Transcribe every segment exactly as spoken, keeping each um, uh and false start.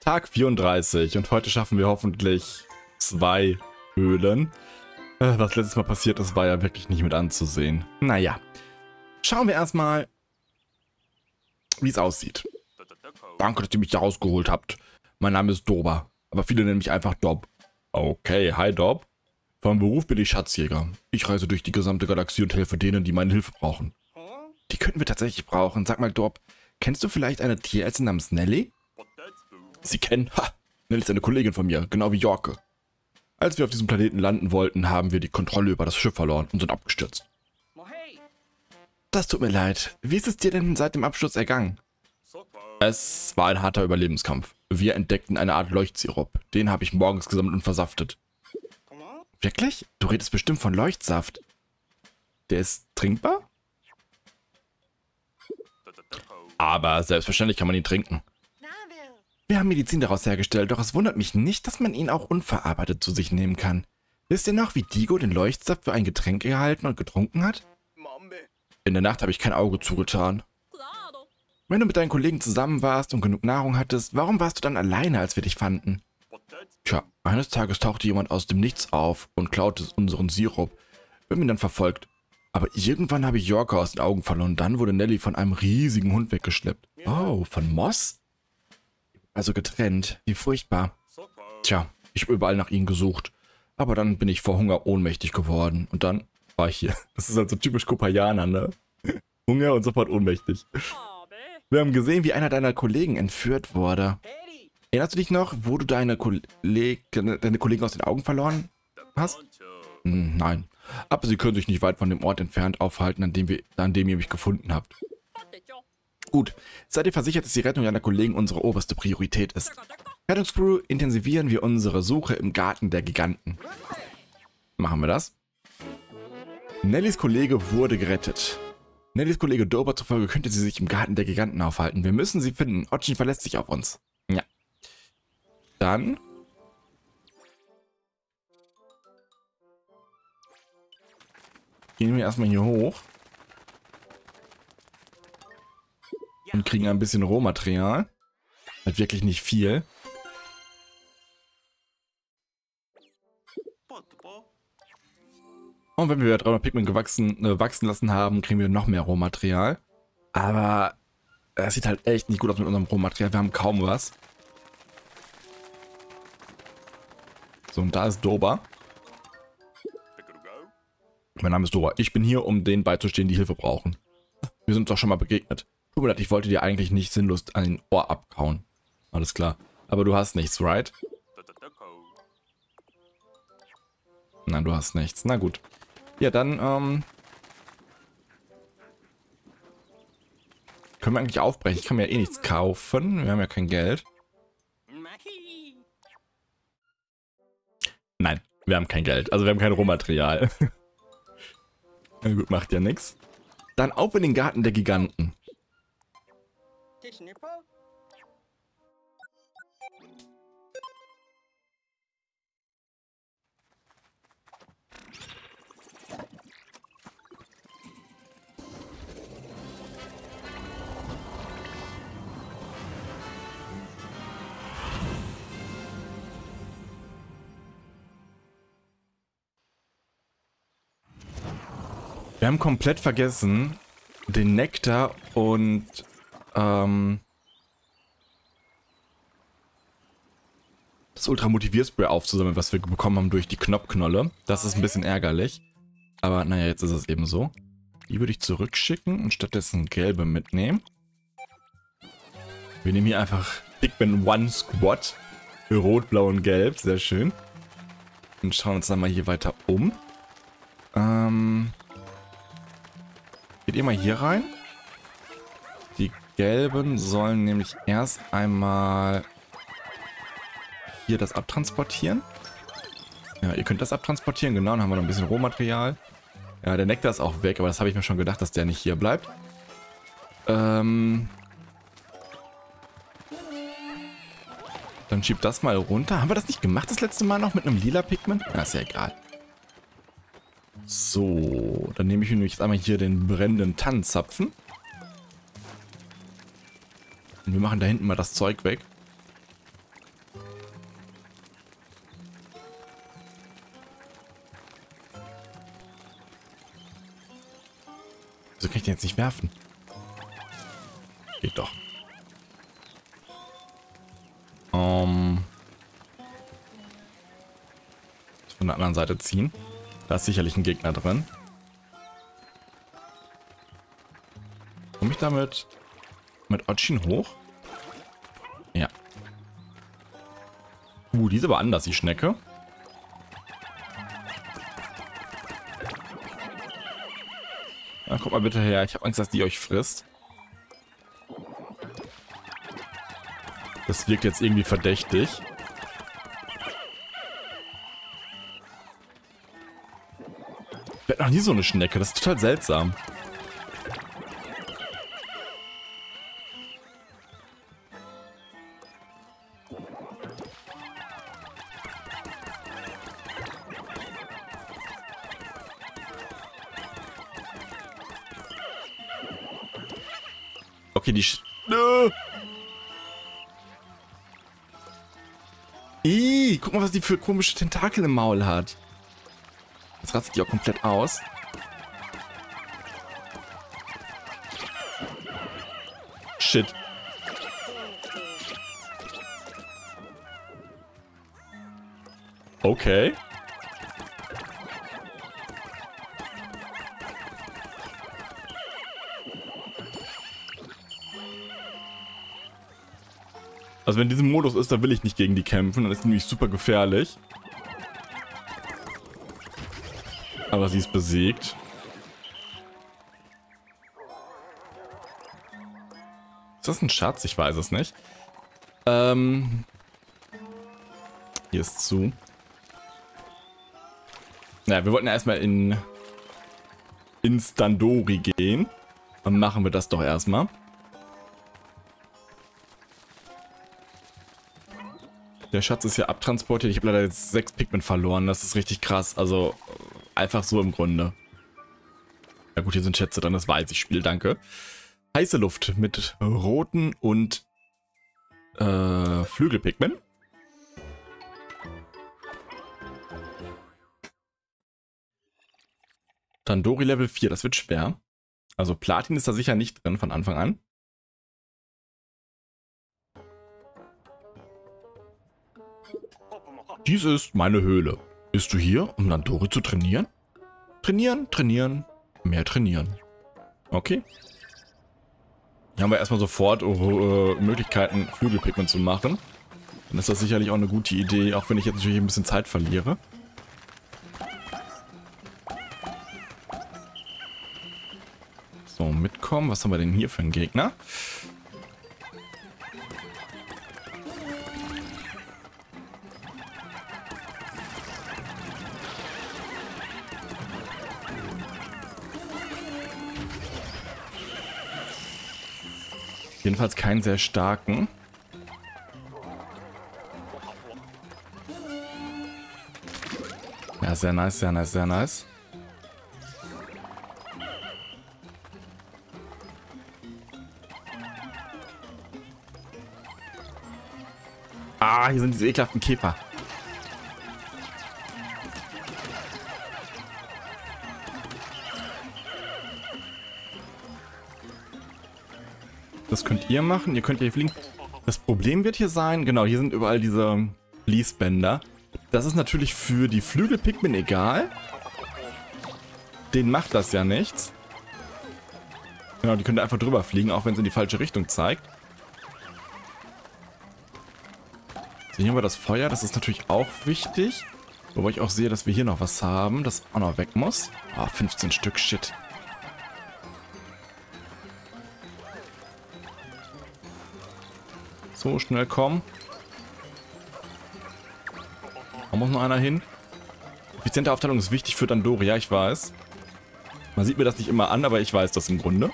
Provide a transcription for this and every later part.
Tag vierunddreißig und heute schaffen wir hoffentlich zwei Höhlen. Äh, was letztes Mal passiert ist, war ja wirklich nicht mit anzusehen. Naja, schauen wir erstmal, wie es aussieht. Danke, dass ihr mich hier rausgeholt habt. Mein Name ist Doba, aber viele nennen mich einfach Dob. Okay, hi Dob. Vom Beruf bin ich Schatzjäger. Ich reise durch die gesamte Galaxie und helfe denen, die meine Hilfe brauchen. Die könnten wir tatsächlich brauchen. Sag mal, Dob, kennst du vielleicht eine Tierärztin namens Nelly? Sie kennen? Ha! Nelly ist eine Kollegin von mir, genau wie Jorke. Als wir auf diesem Planeten landen wollten, haben wir die Kontrolle über das Schiff verloren und sind abgestürzt. Das tut mir leid. Wie ist es dir denn seit dem Absturz ergangen? Es war ein harter Überlebenskampf. Wir entdeckten eine Art Leuchtsirup. Den habe ich morgens gesammelt und versaftet. Wirklich? Du redest bestimmt von Leuchtsaft. Der ist trinkbar? Aber selbstverständlich kann man ihn trinken. Wir haben Medizin daraus hergestellt, doch es wundert mich nicht, dass man ihn auch unverarbeitet zu sich nehmen kann. Wisst ihr noch, wie Digo den Leuchtsaft für ein Getränk gehalten und getrunken hat? In der Nacht habe ich kein Auge zugetan. Wenn du mit deinen Kollegen zusammen warst und genug Nahrung hattest, warum warst du dann alleine, als wir dich fanden? Tja, eines Tages tauchte jemand aus dem Nichts auf und klaute unseren Sirup. Wir haben ihn dann verfolgt. Aber irgendwann habe ich Jorke aus den Augen verloren. Dann wurde Nelly von einem riesigen Hund weggeschleppt. Oh, von Moss? Also getrennt. Wie furchtbar. Tja, ich habe überall nach ihnen gesucht. Aber dann bin ich vor Hunger ohnmächtig geworden. Und dann war ich hier. Das ist halt so typisch Kopayaner, ne? Hunger und sofort ohnmächtig. Wir haben gesehen, wie einer deiner Kollegen entführt wurde. Erinnerst du dich noch, wo du deine, Kolleg deine Kollegen aus den Augen verloren hast? Hm, nein. Aber sie können sich nicht weit von dem Ort entfernt aufhalten, an dem, wir, an dem ihr mich gefunden habt. Gut, seid ihr versichert, dass die Rettung deiner Kollegen unsere oberste Priorität ist. Rettungscrew, intensivieren wir unsere Suche im Garten der Giganten. Machen wir das? Nellys Kollege wurde gerettet. Nellys Kollege Doba zufolge könnte sie sich im Garten der Giganten aufhalten. Wir müssen sie finden. Otchin verlässt sich auf uns. Ja. Dann gehen wir erstmal hier hoch und kriegen ein bisschen Rohmaterial. Halt wirklich nicht viel. Und wenn wir dreihundert Pigment gewachsen, äh, wachsen lassen haben, kriegen wir noch mehr Rohmaterial. Aber es sieht halt echt nicht gut aus mit unserem Rohmaterial. Wir haben kaum was. So, und da ist Doba. Mein Name ist Doba. Ich bin hier, um denen beizustehen, die Hilfe brauchen. Wir sind uns doch schon mal begegnet. Tut mir leid, ich wollte dir eigentlich nicht sinnlos ein Ohr abkauen. Alles klar. Aber du hast nichts, right? Nein, du hast nichts. Na gut. Ja, dann, ähm... können wir eigentlich aufbrechen. Ich kann mir ja eh nichts kaufen. Wir haben ja kein Geld. Nein, wir haben kein Geld. Also wir haben kein Rohmaterial. Na gut, macht ja nichts. Dann auf in den Garten der Giganten. Wir haben komplett vergessen, den Nektar und ähm, das Ultra-Motivierspray aufzusammeln, was wir bekommen haben durch die Knopfknolle. Das ist ein bisschen ärgerlich. Aber naja, jetzt ist es eben so. Die würde ich zurückschicken und stattdessen gelbe mitnehmen. Wir nehmen hier einfach Pigment One Squad. Rot, Blau und Gelb. Sehr schön. Und schauen uns dann mal hier weiter um. Ähm... Geht ihr mal hier rein? Die gelben sollen nämlich erst einmal hier das abtransportieren. Ja, ihr könnt das abtransportieren, genau, dann haben wir noch ein bisschen Rohmaterial. Ja, der Nektar ist auch weg, aber das habe ich mir schon gedacht, dass der nicht hier bleibt. Ähm... Dann schiebt das mal runter. Haben wir das nicht gemacht das letzte Mal noch mit einem lila Pigment? Ja, ist ja egal. So, dann nehme ich mir jetzt einmal hier den brennenden Tannenzapfen. Und wir machen da hinten mal das Zeug weg. den jetzt nicht werfen? Geht doch. Um, von der anderen Seite ziehen. Da ist sicherlich ein Gegner drin. Komme ich damit mit Otschin hoch? Ja. Uh, die ist aber anders, die Schnecke. Na, kommt mal bitte her. Ich habe Angst, dass die euch frisst. Das wirkt jetzt irgendwie verdächtig. Ich werde noch nie so eine Schnecke. Das ist total seltsam. Okay, die... Sch äh. Ih, guck mal, was die für komische Tentakel im Maul hat. Jetzt rastet die auch komplett aus. Shit. Okay. Also wenn diesem Modus ist, dann will ich nicht gegen die kämpfen. Dann ist die nämlich super gefährlich. Aber sie ist besiegt. Ist das ein Schatz? Ich weiß es nicht. Ähm. Hier ist zu. Naja, wir wollten ja erstmal in... ins Dandori gehen. Dann machen wir das doch erstmal. Der Schatz ist ja abtransportiert. Ich habe leider jetzt sechs Pigment verloren. Das ist richtig krass. Also einfach so im Grunde. Ja gut, hier sind Schätze drin. Das weiß ich. Spiel, danke. Heiße Luft mit roten und äh, Flügelpigment. Dandori Level vier. Das wird schwer. Also Platin ist da sicher nicht drin von Anfang an. Dies ist meine Höhle. Bist du hier, um Dandori zu trainieren? Trainieren, trainieren, mehr trainieren. Okay. Hier haben wir erstmal sofort uh, Möglichkeiten, Flügelpigment zu machen. Dann ist das sicherlich auch eine gute Idee, auch wenn ich jetzt natürlich ein bisschen Zeit verliere. So, mitkommen. Was haben wir denn hier für einen Gegner? Jedenfalls keinen sehr starken. Ja, sehr nice, sehr nice, sehr nice. Ah, hier sind diese ekelhaften Käfer. Das könnt ihr machen. Ihr könnt hier fliegen. Das Problem wird hier sein, genau, hier sind überall diese Fließbänder. Das ist natürlich für die Flügelpigmen egal. Denen macht das ja nichts. Genau, die können da einfach drüber fliegen, auch wenn es in die falsche Richtung zeigt. So, hier haben wir das Feuer. Das ist natürlich auch wichtig. Wobei ich auch sehe, dass wir hier noch was haben, das auch noch weg muss. Ah, oh, fünfzehn Stück, shit. So, schnell kommen. Da muss noch einer hin. Effiziente Aufteilung ist wichtig für Dandori, ja, ich weiß. Man sieht mir das nicht immer an, aber ich weiß das im Grunde.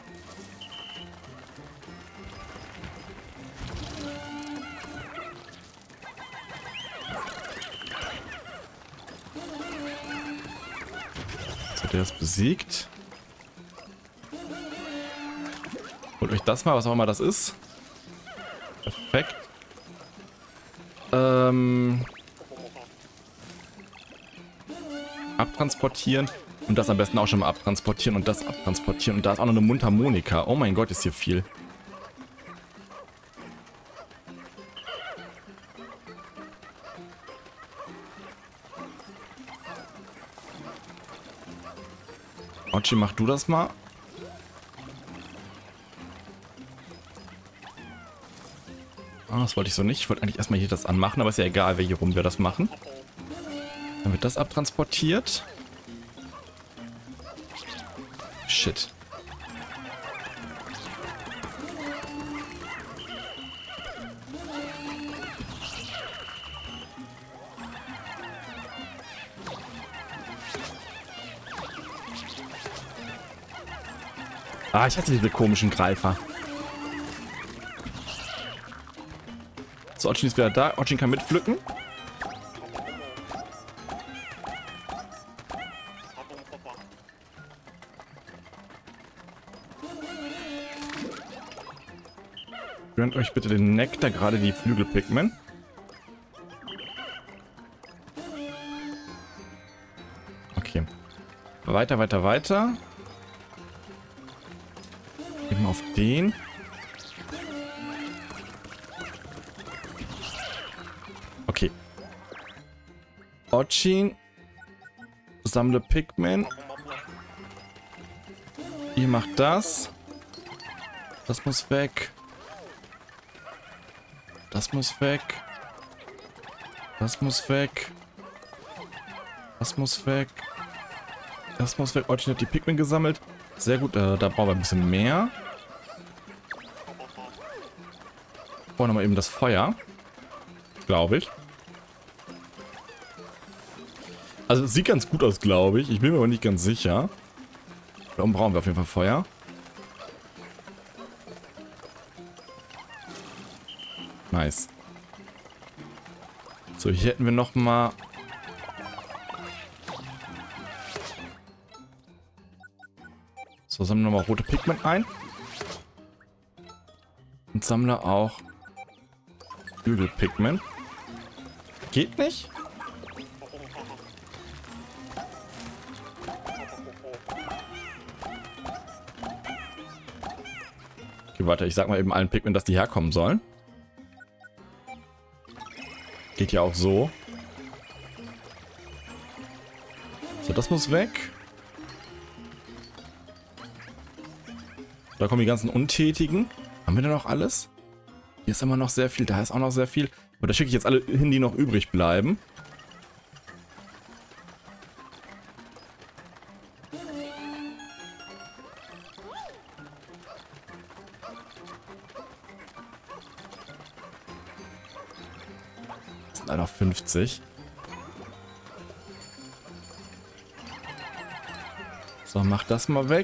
So, der ist besiegt. Holt euch das mal, was auch immer das ist. Perfekt. Ähm... Abtransportieren. Und das am besten auch schon mal abtransportieren und das abtransportieren. Und da ist auch noch eine Mundharmonika. Oh mein Gott, ist hier viel. Ochi, mach du das mal. Ah, das wollte ich so nicht. Ich wollte eigentlich erstmal hier das anmachen, aber ist ja egal, welche rum wir das machen. Dann wird das abtransportiert. Shit. Ah, ich hatte diese komischen Greifer. So, Ochin ist wieder da. Ochin kann mitpflücken. Gönnt euch bitte den Nektar, gerade die Flügelpigmen. Okay. Weiter, weiter, weiter. Eben auf den. Okay. Ochin. Sammle Pigmen. Ihr macht das. Das muss weg. Das muss weg. Das muss weg. Das muss weg. Das muss weg. Ochin hat die Pigmen gesammelt. Sehr gut, äh, da brauchen wir ein bisschen mehr. Oh, nochmal eben das Feuer. Glaube ich. Also es sieht ganz gut aus, glaube ich. Ich bin mir aber nicht ganz sicher. Darum brauchen wir auf jeden Fall Feuer. Nice. So, hier hätten wir nochmal... So, sammeln wir nochmal rote Pigment ein. Und sammle auch Flügelpigment. Geht nicht? Okay, warte, ich sag mal eben allen Pigment, dass die herkommen sollen. Geht ja auch so. So, das muss weg. Da kommen die ganzen Untätigen. Haben wir denn noch alles? Hier ist immer noch sehr viel, da ist auch noch sehr viel. Aber da schicke ich jetzt alle hin, die noch übrig bleiben. Das sind leider fünfzig. So, mach das mal weg.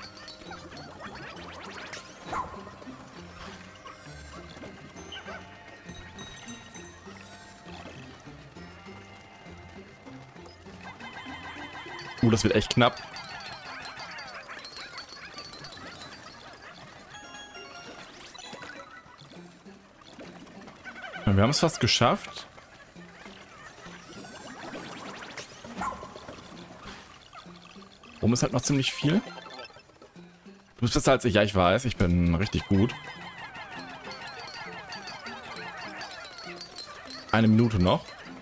Uh, das wird echt knapp. Wir haben es fast geschafft. Oben ist halt noch ziemlich viel. Du bist besser als ich. Ja, ich weiß. Ich bin richtig gut. Eine Minute noch.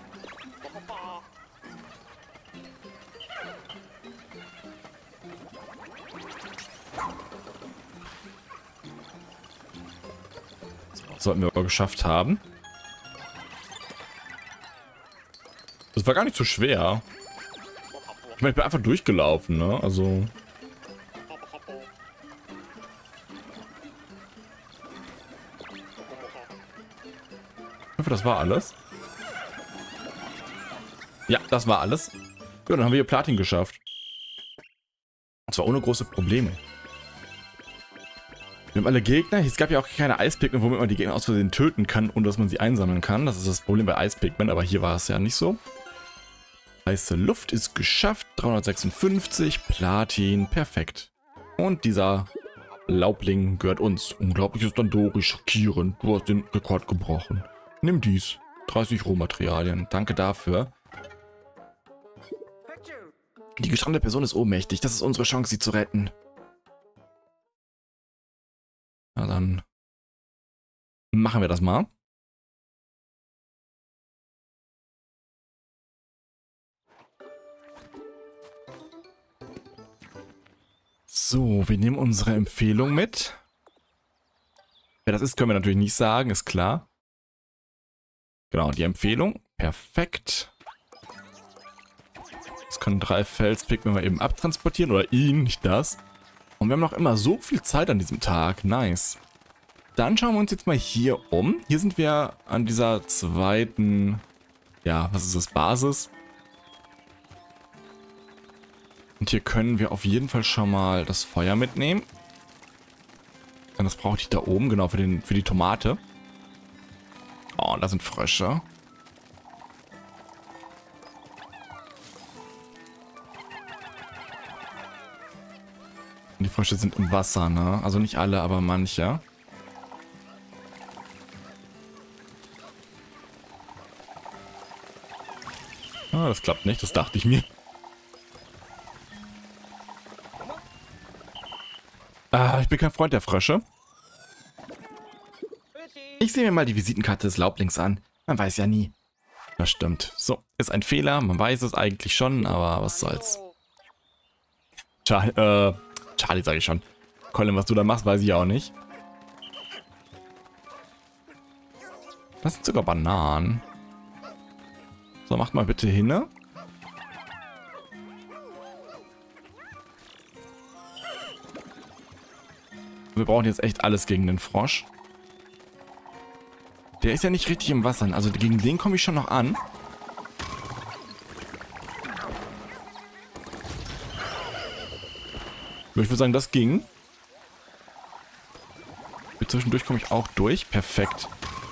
Sollten wir aber geschafft haben. Das war gar nicht so schwer. Ich meine, ich bin einfach durchgelaufen, ne? Also. Ich hoffe, das war alles. Ja, das war alles. Ja, dann haben wir hier Platin geschafft. Und zwar ohne große Probleme. Wir haben alle Gegner. Es gab ja auch keine Eispigmen, womit man die Gegner aus Versehen töten kann, ohne dass man sie einsammeln kann. Das ist das Problem bei Eispigmen, aber hier war es ja nicht so. Heiße Luft ist geschafft. dreihundertsechsundfünfzig. Platin. Perfekt. Und dieser Laubling gehört uns. Unglaubliches Dandori. Schockierend. Du hast den Rekord gebrochen. Nimm dies. dreißig Rohmaterialien. Danke dafür. Die gestrandete Person ist ohnmächtig. Das ist unsere Chance, sie zu retten. Na dann machen wir das mal. So, wir nehmen unsere Empfehlung mit. Wer das ist, können wir natürlich nicht sagen, ist klar. Genau, die Empfehlung. Perfekt. Das können drei Felspick, wenn wir eben abtransportieren. Oder ihn, nicht das. Und wir haben noch immer so viel Zeit an diesem Tag. Nice. Dann schauen wir uns jetzt mal hier um. Hier sind wir an dieser zweiten, ja, was ist das, Basis. Und hier können wir auf jeden Fall schon mal das Feuer mitnehmen. Denn das brauchte ich da oben, genau, für, den, für die Tomate. Oh, und da sind Frösche. Und die Frösche sind im Wasser, ne? Also nicht alle, aber manche. Ah, das klappt nicht, das dachte ich mir. Ah, ich bin kein Freund der Frösche. Ich sehe mir mal die Visitenkarte des Laublings an. Man weiß ja nie. Das stimmt. So, ist ein Fehler. Man weiß es eigentlich schon, aber was soll's. Charlie, äh, Charlie sage ich schon. Colin, was du da machst, weiß ich auch nicht. Das sind sogar Bananen. So, macht mal bitte hin, ne? Wir brauchen jetzt echt alles gegen den Frosch. Der ist ja nicht richtig im Wasser. Also gegen den komme ich schon noch an. Ich würde sagen, das ging. Zwischendurch komme ich auch durch. Perfekt.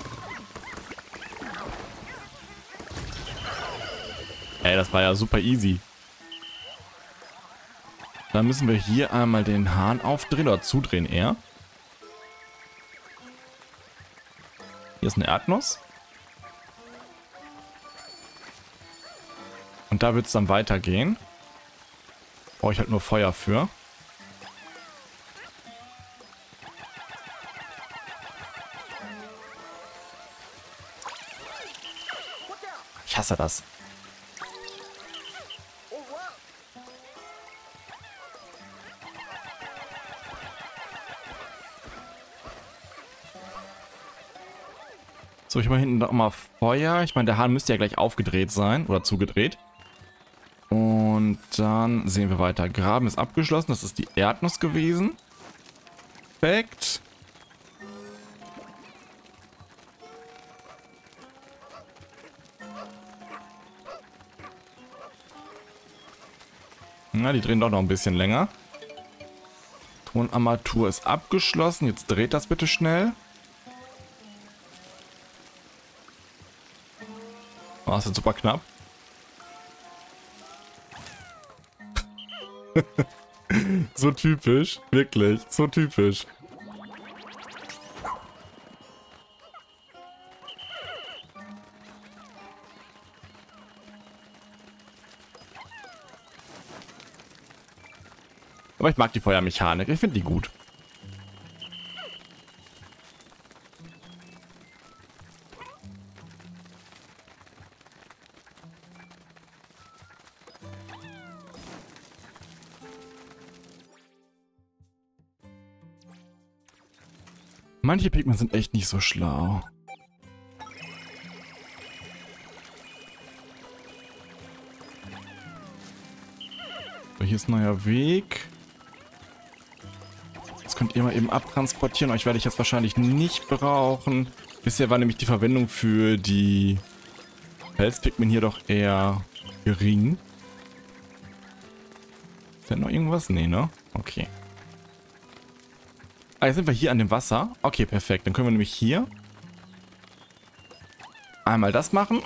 Ey, das war ja super easy. Dann müssen wir hier einmal den Hahn aufdrehen oder zudrehen eher. Hier ist eine Erdnuss. Und da wird es dann weitergehen. Brauche ich halt nur Feuer für. Ich hasse das. So, ich mache hinten noch mal Feuer. Ich meine, der Hahn müsste ja gleich aufgedreht sein. Oder zugedreht. Und dann sehen wir weiter. Graben ist abgeschlossen. Das ist die Erdnuss gewesen. Perfekt. Na, die drehen doch noch ein bisschen länger. Tonarmatur ist abgeschlossen. Jetzt dreht das bitte schnell. Oh, das ist super knapp. So typisch. Wirklich. So typisch. Aber ich mag die Feuermechanik. Ich finde die gut. Manche Pigmen sind echt nicht so schlau. So, hier ist ein neuer Weg. Das könnt ihr mal eben abtransportieren. Euch werde ich jetzt wahrscheinlich nicht brauchen. Bisher war nämlich die Verwendung für die Felspigmen hier doch eher gering. Ist da noch irgendwas? Nee, ne? Okay. Ah, jetzt sind wir hier an dem Wasser. Okay, perfekt. Dann können wir nämlich hier einmal das machen.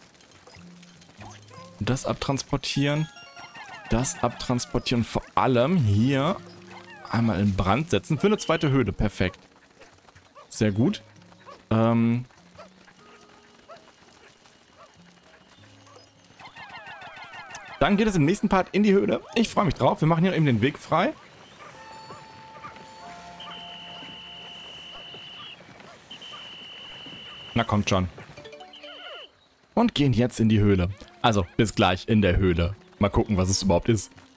Das abtransportieren. Das abtransportieren. Vor allem hier einmal in Brand setzen. Für eine zweite Höhle. Perfekt. Sehr gut. Ähm... Dann geht es im nächsten Part in die Höhle. Ich freue mich drauf. Wir machen hier eben den Weg frei. Na, kommt schon. Und gehen jetzt in die Höhle. Also, bis gleich in der Höhle. Mal gucken, was es überhaupt ist.